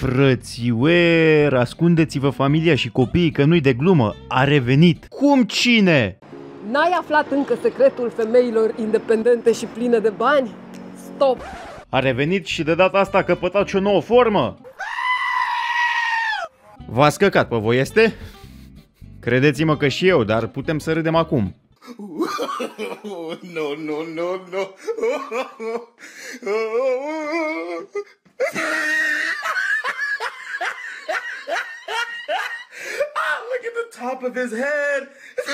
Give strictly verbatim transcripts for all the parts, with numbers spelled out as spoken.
Frățiuer, ascundeți-vă familia și copiii că nu-i de glumă, a revenit. Cum, cine? N-ai aflat încă secretul femeilor independente și pline de bani? Stop! A revenit și de data asta a căpătat și o nouă formă? V-ați căcat pe voi, este? Credeți-mă că și eu, dar putem să râdem acum. No, no, no, no. Ah, look at the top of his head.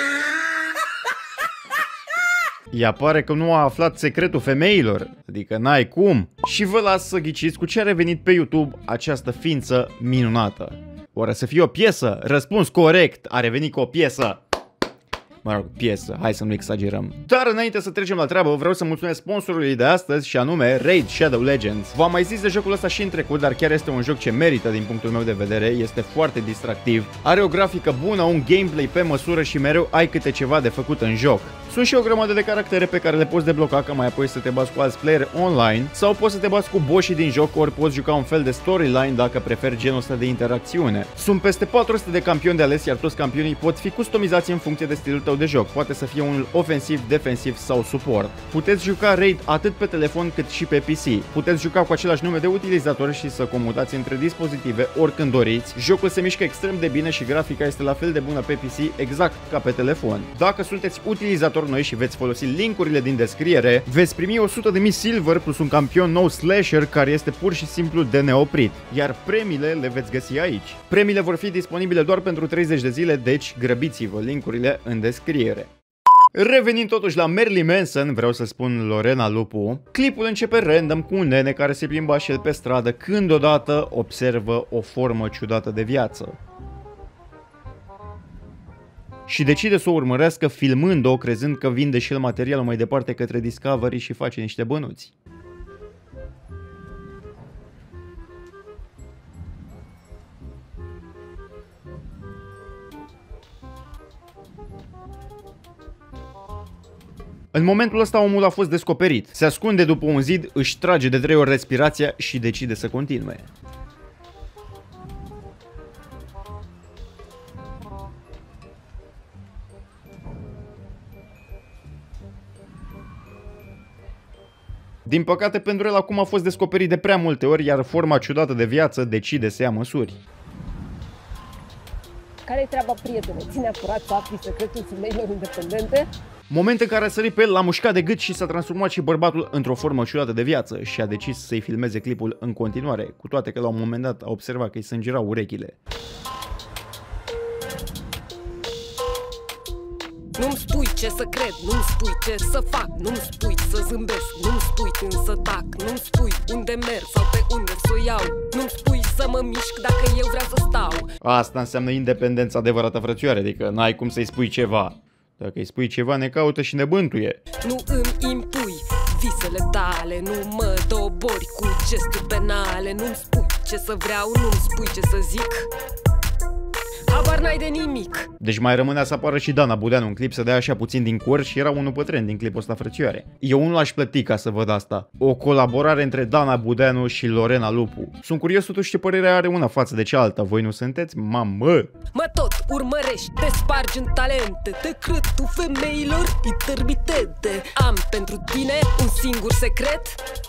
Ea pare că nu a aflat secretul femeilor, adică n-ai cum. Și vă las să ghiciți cu ce a revenit pe YouTube această ființă minunată. Oare să fie o piesă? Răspuns corect, a revenit cu o piesă. Mă rog, piesă, hai să nu exagerăm. Dar înainte să trecem la treabă, vreau să mulțumesc sponsorului de astăzi și anume Raid Shadow Legends. V-am mai zis de jocul ăsta și în trecut, dar chiar este un joc ce merită din punctul meu de vedere, este foarte distractiv, are o grafică bună, un gameplay pe măsură și mereu ai câte ceva de făcut în joc. Sunt și o grămadă de caractere pe care le poți debloca ca mai apoi să te bați cu alți player online sau poți să te bați cu boșii din joc, ori poți juca un fel de storyline dacă preferi genul ăsta de interacțiune. Sunt peste patru sute de campioni de ales, iar toți campionii pot fi customizați în funcție de stilul tău de joc. Poate să fie unul ofensiv, defensiv sau suport. Puteți juca Raid atât pe telefon cât și pe P C. Puteți juca cu același nume de utilizator și să comutați între dispozitive oricând doriți. Jocul se mișcă extrem de bine și grafica este la fel de bună pe P C exact ca pe telefon. Dacă sunteți utilizator noi și veți folosi linkurile din descriere, veți primi o sută de mii silver plus un campion nou slasher care este pur și simplu de neoprit, iar premiile le veți găsi aici. Premiile vor fi disponibile doar pentru treizeci de zile, deci grăbiți-vă, linkurile în descriere. Revenind totuși la Marilyn Manson, vreau să spun Lorena Lupu, clipul începe random cu un nene care se plimba și el pe stradă când odată observă o formă ciudată de viață. Și decide să o urmărească filmând-o, crezând că vinde și el materialul mai departe către Discovery și face niște bănuți. În momentul ăsta omul a fost descoperit. Se ascunde după un zid, își trage de trei ori respirația și decide să continue. Din păcate pentru el acum a fost descoperit de prea multe ori, iar forma ciudată de viață decide să ia măsuri. Care-i treaba, prietene? Ți neapărat să afli secretul femeilor independente? Moment în care a sărit pe el, l-a mușcat de gât și s-a transformat și bărbatul într-o formă ciudată de viață și a decis să-i filmeze clipul în continuare, cu toate că la un moment dat a observat că îi sângerau urechile. Nu-mi spui ce să cred, nu-mi spui ce să fac, nu-mi spui să zâmbesc, nu-mi spui când să tac, nu-mi spui unde merg sau pe unde să o iau, nu-mi spui să mă mișc dacă eu vreau să stau. Asta înseamnă independență adevărată, frățioare, adică n-ai cum să-i spui ceva. Dacă îi spui ceva, ne caută și ne bântuie. Nu îmi impui visele tale, nu mă dobori cu gesturi penale, nu-mi spui ce să vreau, nu-mi spui ce să zic. Habar n-ai de nimic. Deci mai rămânea să apară și Dana Budeanu în clip, să dea așa puțin din cur și era unul pe trend din clipul ăsta, frățioare. Eu nu l-aș plăti ca să văd asta. O colaborare între Dana Budeanu și Lorena Lupu. Sunt curios totuși ce părere are una față de cealaltă. Voi nu sunteți? Mamă! Mă tot urmărești, te spargi în talente, te crăd tu femeilor intermitente. Am pentru tine un singur secret.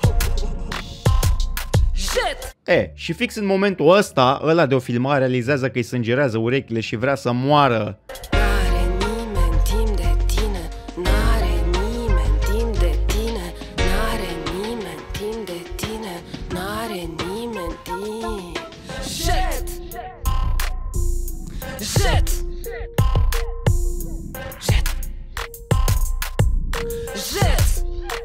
Shit! E, și fix în momentul ăsta, ăla de o filmare realizează că îi sângerează urechile și vrea să moară. N-are nimeni timp de tine, n-are nimeni timp de tine, n-are nimeni timp de tine, n-are nimeni timp. Shit! Shit! Shit! Shit!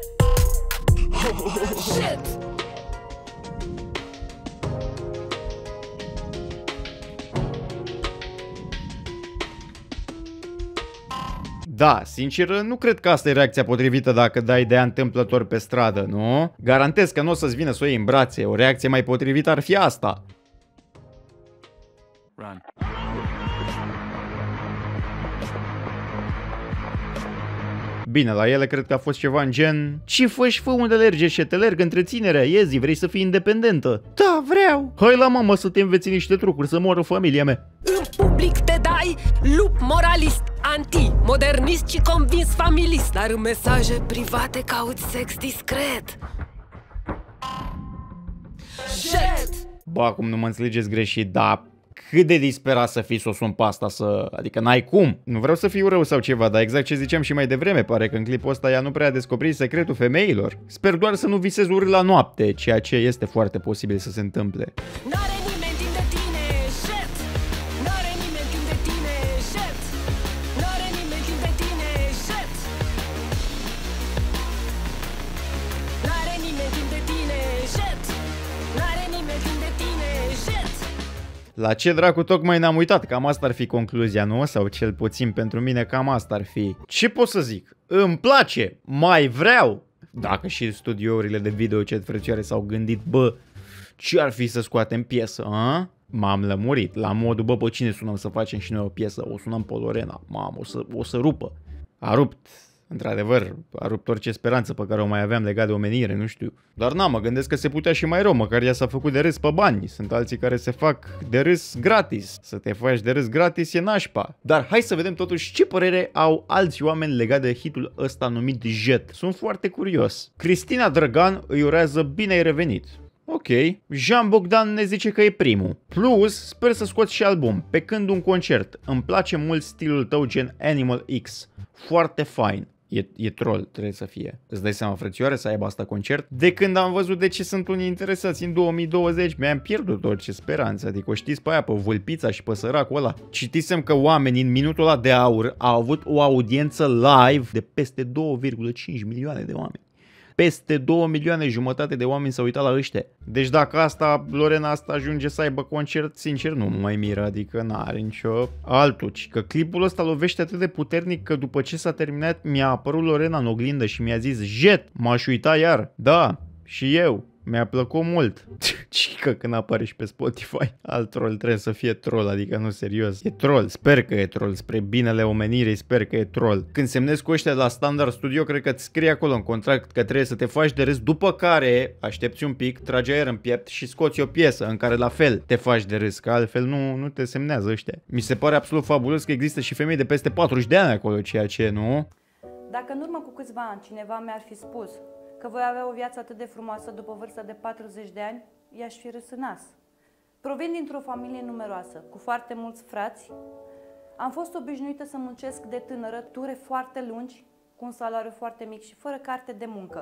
Shit! Da, sincer, nu cred că asta e reacția potrivită dacă dai de ea întâmplător pe stradă, nu? Garantez că nu o să-ți vină să o iei în brațe, o reacție mai potrivită ar fi asta. Bine, la ele cred că a fost ceva în gen: ce faci, fă unde alerge și te alerg întreținerea, iezi, vrei să fii independentă? Da, vreau! Hai la mamă să te înveți niște trucuri, să moară familia mea. În public te dai lup moralist, anti-modernist și convins familist, dar în mesaje private cauți sex discret. Jet! Bă, acum nu mă înțelegeți greșit, dar cât de disperat să fii să o sun pe asta, să... Adică n-ai cum. Nu vreau să fiu rău sau ceva, dar exact ce ziceam și mai devreme, pare că în clipul ăsta ea nu prea a descoperit secretul femeilor. Sper doar să nu visezi urât la noapte, ceea ce este foarte posibil să se întâmple. N-are nimeni timp de tine, jet! N-are nimeni timp de tine, jet! N-are nimeni timp de tine, jet! N-are nimeni timp de tine, jet! N-are nimeni timp de tine, jet! La ce dracu tocmai ne-am uitat, cam asta ar fi concluzia, nu? Sau cel puțin pentru mine cam asta ar fi. Ce pot să zic? Îmi place, mai vreau! Dacă și studiourile de videochat frățioare s-au gândit, bă, ce ar fi să scoatem piesă, a? M-am lămurit, la modul, bă, pe cine sunăm să facem și noi o piesă? O sunăm pe Lorena, mamă, o să, o să rupă. A rupt. Într-adevăr, a rupt orice speranță pe care o mai aveam legat de omenire, nu știu. Dar na, mă gândesc că se putea și mai rău, măcar ea s-a făcut de râs pe bani. Sunt alții care se fac de râs gratis. Să te faci de râs gratis e nașpa. Dar hai să vedem totuși ce părere au alți oameni legat de hitul ăsta numit Jet. Sunt foarte curios. Cristina Drăgan îi urează bine ai revenit. Ok. Jean Bogdan ne zice că e primul. Plus, sper să scoți și album. Pe când un concert. Îmi place mult stilul tău gen Animal X. Foarte fain. E, e troll, trebuie să fie. Îți dai seama, frățioare, să aibă asta concert? De când am văzut de ce sunt unii interesați în două mii douăzeci, mi-am pierdut orice speranță. Adică o știți pe aia, pe Vulpița și pe săracul ăla. Citisem că oamenii în minutul ăla de aur au avut o audiență live de peste două virgulă cinci milioane de oameni. Peste două milioane jumătate de oameni s-au uitat la ăștia. Deci dacă asta, Lorena asta ajunge să aibă concert, sincer nu mă mai miră, adică n-are nicio altul. Ci că clipul ăsta lovește atât de puternic că după ce s-a terminat mi-a apărut Lorena în oglindă și mi-a zis: Jet, m-aș uita iar. Da, și eu. Mi-a plăcut mult. Cică când apare și pe Spotify. Alt troll trebuie să fie troll, adică nu serios. E troll, sper că e troll, spre binele omenirii, sper că e troll. Când semnezi cu ăștia la Standard Studio, cred că îți scrie acolo în contract că trebuie să te faci de râs, după care aștepți un pic, tragi aer în piept și scoți o piesă în care la fel te faci de râs, că altfel nu, nu te semnează ăștia. Mi se pare absolut fabulos că există și femei de peste patruzeci de ani acolo, ceea ce nu... Dacă în urmă cu câțiva ani cineva mi-ar fi spus că voi avea o viață atât de frumoasă după vârsta de patruzeci de ani, i-aș fi râs în nas. Provin dintr-o familie numeroasă, cu foarte mulți frați. Am fost obișnuită să muncesc de tânără, ture foarte lungi, cu un salariu foarte mic și fără carte de muncă.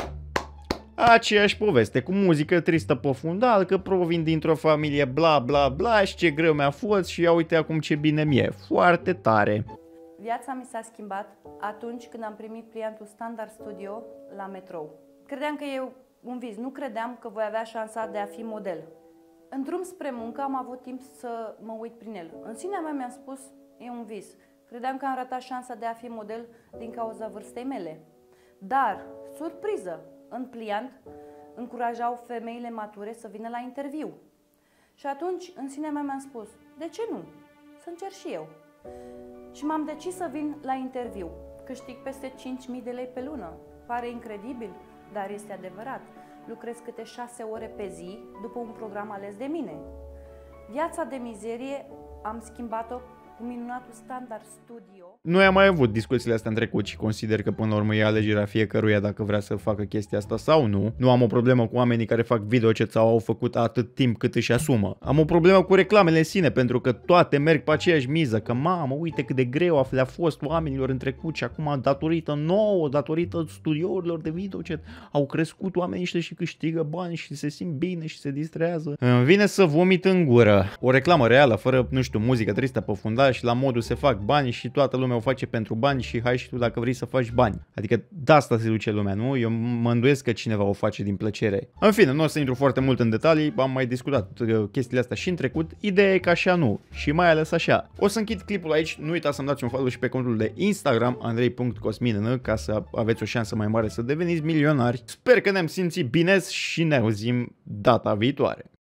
Aceeași poveste, cu muzică tristă pe fundal, că provin dintr-o familie bla bla bla și ce greu mi-a fost și ia uite acum ce bine mi-e. Foarte tare. Viața mi s-a schimbat atunci când am primit pliantul Standard Studio la metrou. Credeam că e un vis, nu credeam că voi avea șansa de a fi model. În drum spre muncă am avut timp să mă uit prin el. În sinea mea mi-am spus, e un vis. Credeam că am ratat șansa de a fi model din cauza vârstei mele. Dar, surpriză, în pliant încurajau femeile mature să vină la interviu. Și atunci, în sinea mea mi-am spus, de ce nu? Să încerc și eu. Și m-am decis să vin la interviu. Câștig peste cinci mii de lei pe lună. Pare incredibil, dar este adevărat. Lucrez câte șase ore pe zi după un program ales de mine. Viața de mizerie am schimbat-o cu minunatul Standard Studio. Noi am mai avut discuțiile astea în trecut și consider că până la urmă e alegerea fiecăruia dacă vrea să facă chestia asta sau nu. Nu am o problemă cu oamenii care fac videochat sau au făcut atât timp cât își asumă. Am o problemă cu reclamele în sine, pentru că toate merg pe aceeași miză, că mamă, uite cât de greu le-a fost oamenilor în trecut și acum datorită nouă, datorită studiourilor de videochat, au crescut oamenii ăștia și câștigă bani și se simt bine și se distrează. Îmi vine să vomit în gură. O reclamă reală, fără, nu știu, muzică tristă pe fundal și la modul se fac bani și toată lumea o face pentru bani și hai și tu dacă vrei să faci bani. Adică de asta se duce lumea, nu? Eu mă îndoiesc că cineva o face din plăcere. În fine, nu o să intru foarte mult în detalii, am mai discutat chestiile astea și în trecut. Ideea e că așa nu și mai ales așa. O să închid clipul aici, nu uitați să-mi dați un follow și pe contul de Instagram andrei punct cosmin ca să aveți o șansă mai mare să deveniți milionari. Sper că ne-am simțit bine și ne auzim data viitoare.